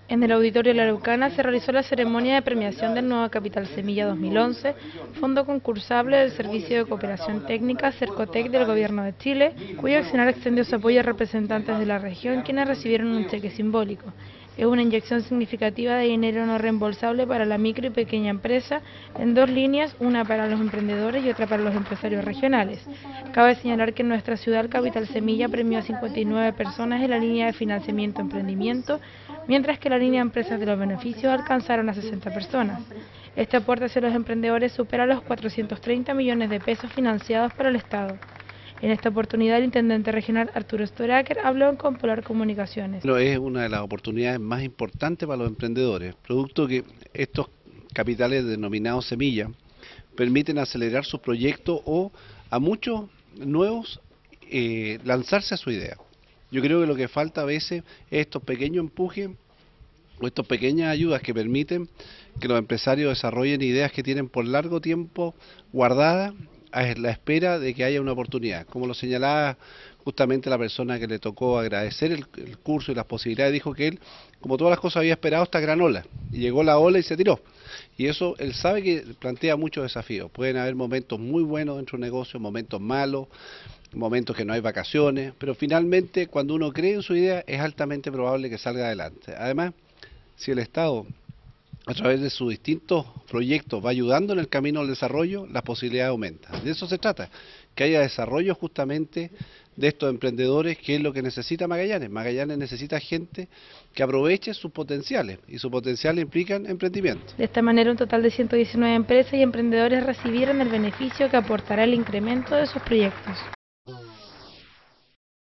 En el Auditorio La Araucana se realizó la ceremonia de premiación del nuevo Capital Semilla 2011, fondo concursable del Servicio de Cooperación Técnica Cercotec del Gobierno de Chile, cuyo accionar extendió su apoyo a representantes de la región, quienes recibieron un cheque simbólico. Es una inyección significativa de dinero no reembolsable para la micro y pequeña empresa en dos líneas, una para los emprendedores y otra para los empresarios regionales. Cabe señalar que en nuestra ciudad el Capital Semilla premió a 59 personas en la línea de financiamiento-emprendimiento, mientras que la línea de empresas de los beneficios alcanzaron a 60 personas. Este aporte hacia los emprendedores supera los 430 millones de pesos financiados por el Estado. En esta oportunidad, el intendente regional Arturo Storaker habló con Polar Comunicaciones. Bueno, es una de las oportunidades más importantes para los emprendedores, producto que estos capitales denominados semilla permiten acelerar sus proyectos o a muchos nuevos lanzarse a su idea. Yo creo que lo que falta a veces es estos pequeños empujes o estas pequeñas ayudas que permiten que los empresarios desarrollen ideas que tienen por largo tiempo guardadas a la espera de que haya una oportunidad. Como lo señalaba justamente la persona que le tocó agradecer el curso y las posibilidades, dijo que él, como todas las cosas, había esperado esta gran ola, y llegó la ola y se tiró. Y eso, él sabe que plantea muchos desafíos. Pueden haber momentos muy buenos dentro de un negocio, momentos malos, momentos que no hay vacaciones, pero finalmente cuando uno cree en su idea es altamente probable que salga adelante. Además, si el Estado a través de sus distintos proyectos va ayudando en el camino al desarrollo, las posibilidades aumentan. De eso se trata, que haya desarrollo justamente de estos emprendedores, que es lo que necesita Magallanes. Magallanes necesita gente que aproveche sus potenciales, y sus potenciales implican emprendimiento. De esta manera, un total de 119 empresas y emprendedores recibieron el beneficio que aportará el incremento de sus proyectos.